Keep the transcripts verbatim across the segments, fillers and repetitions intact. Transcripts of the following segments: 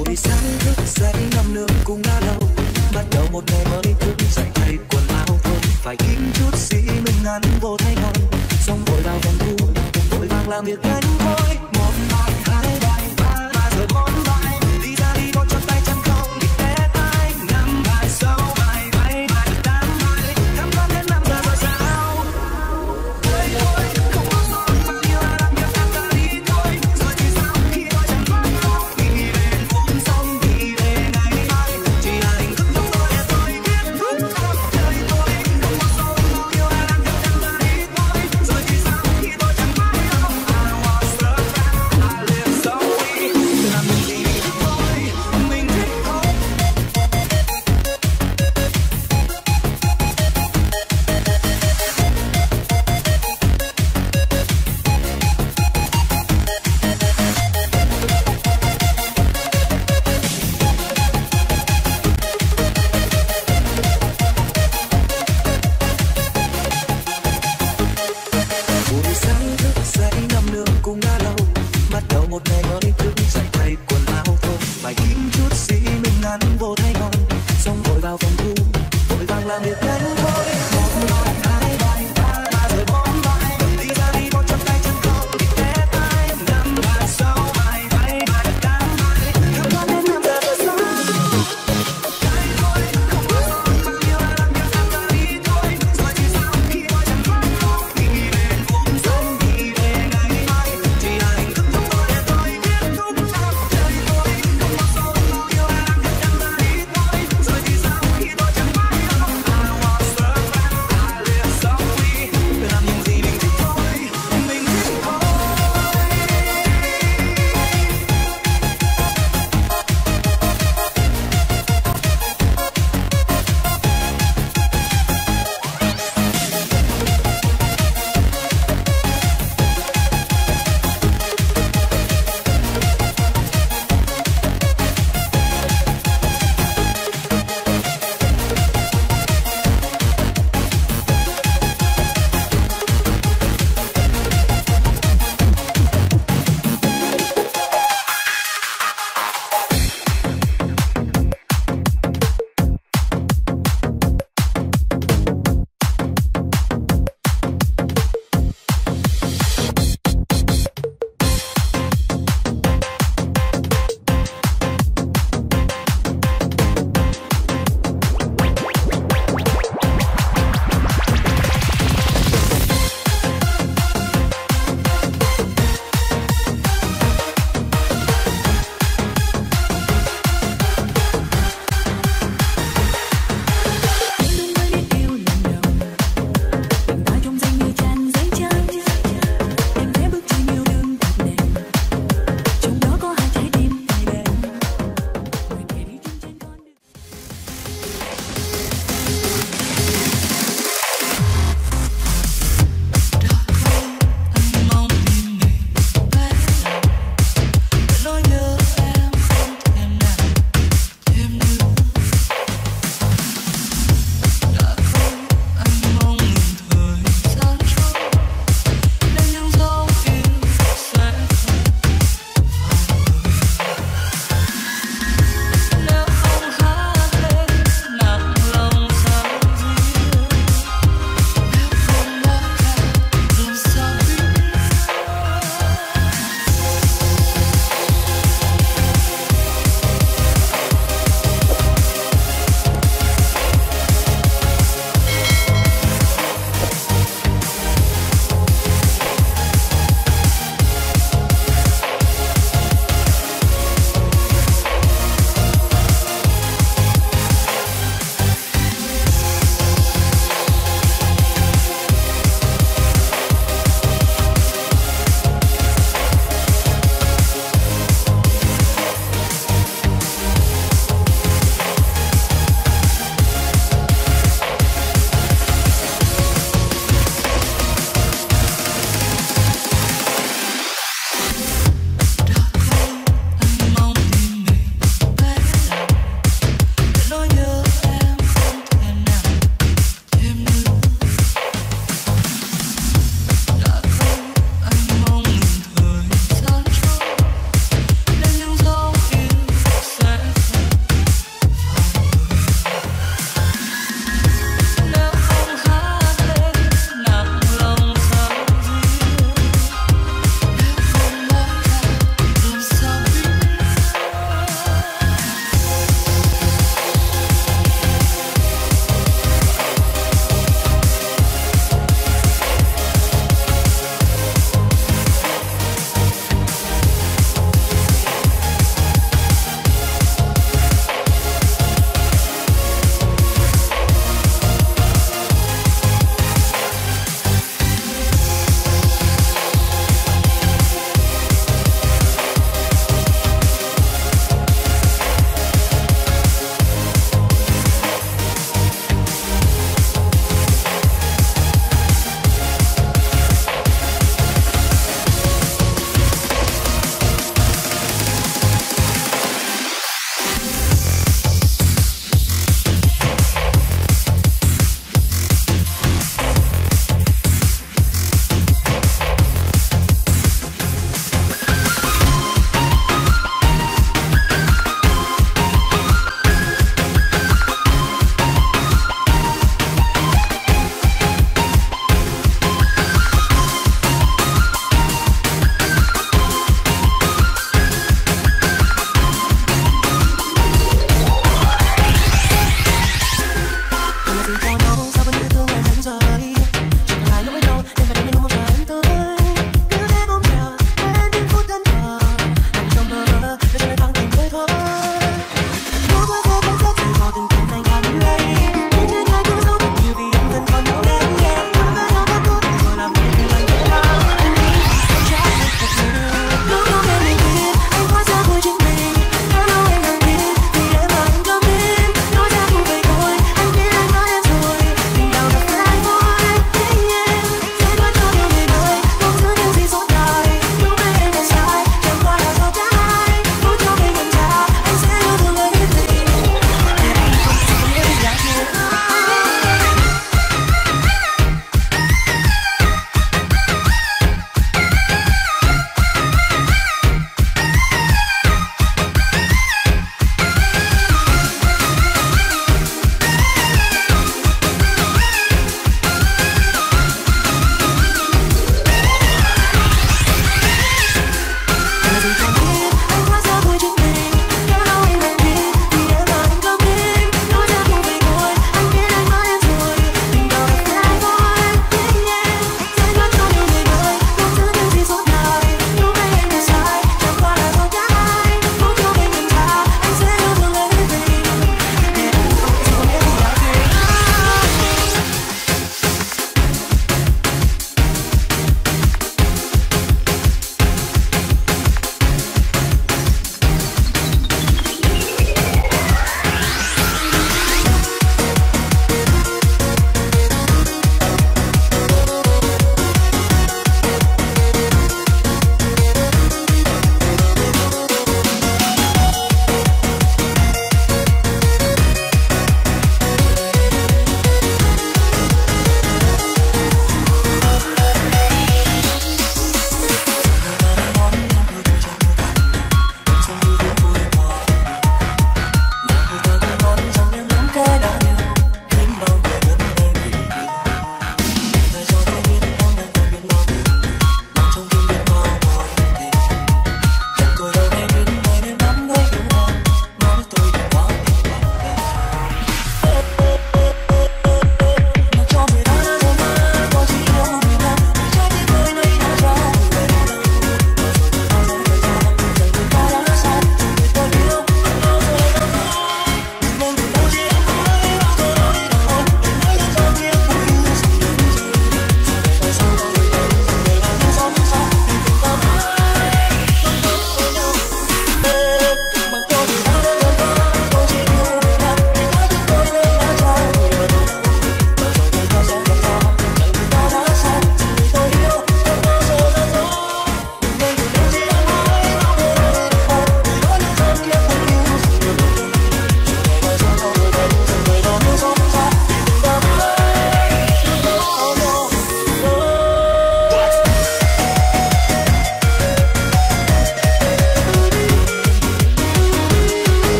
buổi sáng thức dậy năm nước cũng đã lâu, bắt đầu một ngày mới thức dậy thay quần áo thôi, phải kín chút xí mình ngắn vô thay ngon, xong vội vào phòng thu vội vàng làm việc đến thôi. Một bài hai bài ba ba rồi bốn bài, đi ra đi vô cho tay chân không bị té tay. Năm bài sáu bài bảy bài tám bài, tham quan đến năm giờ rồi sao? Thôi thôi không có gió bao nhiêu là làm việc em ta đi thôi, rồi thì sao khi tôi chẳng phát đâu. Nghĩ về hôm sau nghĩ về ngày mai, chỉ là hình thức trong tôi để tôi biết lúc nào đời tôi không có gió bao nhiêu là làm việc em ta đi thôi, rồi thì sao khi tôi chẳng phát đâu. I was surprised, I live so free, làm mình gì thôi, mình thích thôi. Buổi sáng thức dậy năm nước cũng đã lâu, bắt đầu một ngày mới thức dậy thay quần áo thôi, phải kín chút xí mình ngắn vô thay ngon, xong vội vào phòng thu vội vàng làm việc đến thôi. Một bài hai bài ba ba rồi bốn bài, đi ra đi vô trong tay chân không bị té tay. Năm bài sáu bài bảy bài tám bài, tham quan đến năm giờ rồi sao? Đây thôi không có gió bao nhiêu là làm việc em ta đi thôi, rồi thì sao khi tôi chẳng phát đâu. Nghĩ về hôm sau nghĩ về ngày mai, chỉ là hình thức trong tôi để tôi biết lúc nào đời tôi không có gió bao nhiêu là làm việc em ta đi thôi, rồi thì sao khi tôi chẳng phát đâu. I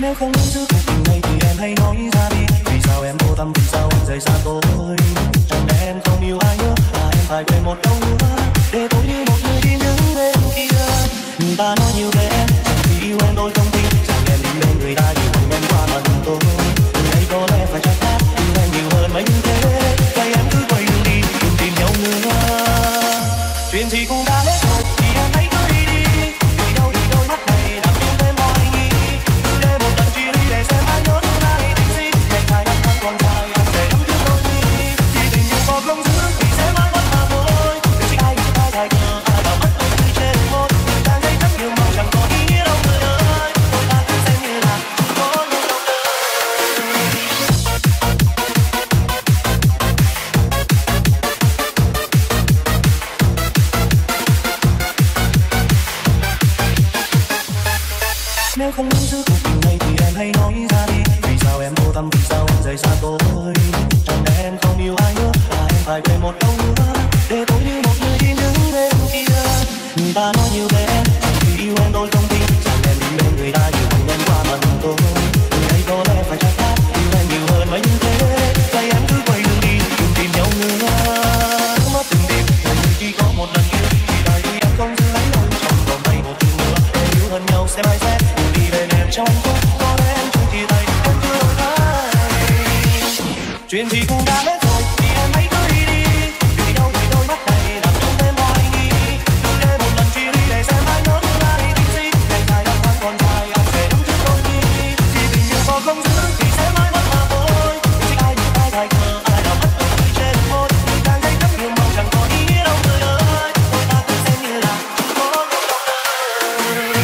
Nếu không giữ cuộc tình này thì em hãy nói ra đi. Vì sao em vô tâm, vì sao em rời xa tôi? Chẳng lẽ em không yêu ai nữa, mà em phải quên một câu nữa để tôi như một người đi những bên kia. Người ta nói nhiều về em, vì yêu em tôi không tin. Chẳng em đi bên người ta nhiều hơn em qua mặt tôi. Từ đây có lẽ phải trách khác, yêu em nhiều hơn mấy như thế. Vậy em cứ quay đường đi, đừng tìm nhau nữa. Chuyện gì cũng đã hết rồi thì em hãy cứ đi đi. Đi đâu đi đôi mắt này làm tim em mỏi nghĩ. Cứ để một lần chia ly để xem ai nhớ thương ai thích gì. Ngày hai năm tháng còn dài em sẽ đắm thương đôi đi. Vì tình yêu có không giữ thì sẽ mãi mất mà thôi. Để chỉ ai biết ai dài ngờ ai bảo mất đôi khi trên môi. Càng gây rất nhiều mong chẳng có ý nghĩa đâu người ơi. Đôi ta cứ xem như là có nhau đâu đời. Nếu không muốn giữ cuộc tình này thì em hãy nói ra đi. Vì sao em vô tâm, vì sao em rời xa tôi? Chẳng lẽ em không yêu ai nữa, mà em phải quên một câu nữa để tôi như một người đi đứng bên kia. Người ta nói nhiều về em, vì yêu em tôi không tin. Chẳng em đi bên người ta nhiều hơn em qua mặt tôi. Từ đây có lẽ phải trách khác, yêu em nhiều hơn mấy như thế. Vậy em cứ quay đường đi, đừng tìm nhau nữa. Mất từng đêm, một người chỉ có một lần yêu. Vì đời thì em không giữ lấy đâu trong vòng tay một tiếng nữa. Để yêu hơn nhau sẽ mãi sẽ đi bên em trong phút. Có lẽ em chưa chia tay, em cứ đổi thay. Chuyện gì cũng đã hết rồi thì em hãy cứ đi đi. Vì đâu thì đôi mắt này làm trong em mỏi nghĩ. Cứ để một lần chia ly để xem ai nhớ thương ai thích gì. Ngày dài năm tháng còn dài em sẽ đắm thương đôi đi. Vì tình yêu có không giữ thì sẽ mãi mất mà thôi. Chỉ ai biết ai dài ngờ ai đã mất đôi khi trên môi. Càng gây rất nhiều mong chẳng có ý nghĩa đâu người ơi. Đôi ta cứ xem như là có nhau đâu đời.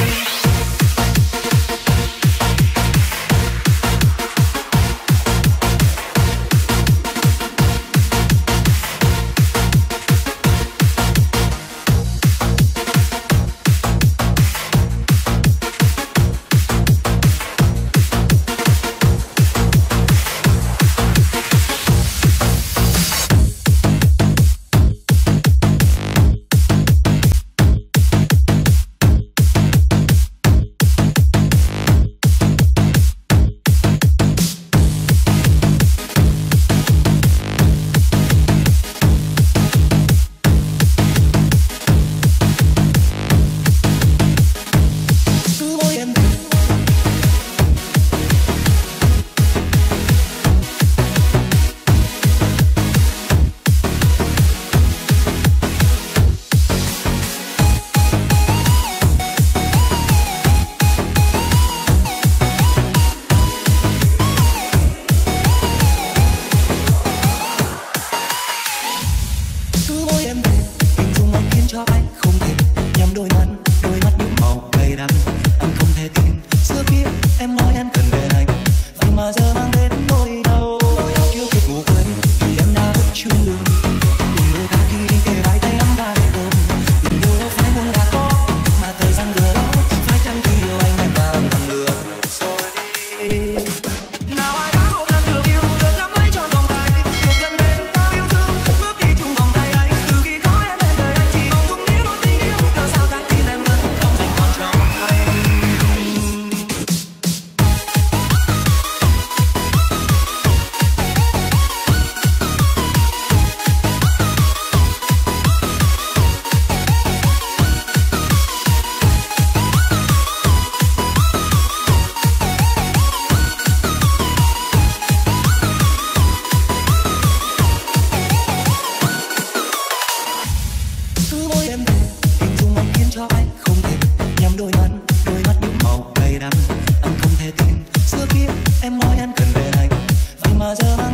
Cứ mỗi em cứ mỗi em về hình dung anh khiến cho anh không thể nhắm đôi mắt, đôi mắt những màu cay đắng. Anh không thể tin xưa kia em nói em cần về anh, vậy mà giờ mang đến nỗi đau. Chưa kịp ngủ quên thì em đã thức chuyên lương. Cùng đôi ta khi đi kề vai tay ấm vai ôm. Tình yêu đâu phải muốn đã có, mà thời gian vừa đó phải chăng khi yêu anh em bằng thằng lừa rồi đi. Nào ai đã một lần được yêu, được lắm ấy tròn vòng tay, được gần bên ta yêu thương, bước đi chung vòng tay anh. Từ khi có em bên đời anh chỉ mong dung nghĩa đôi tình yêu, cớ sao trái tim em vẫn không dành còn cho anh. Cứ mỗi em về hình dung anh khiến cho anh không thể nhắm đôi mắt, đôi mắt những màu cay đắng. Anh không thể tin xưa kia em nói em cần về anh, vậy mà giờ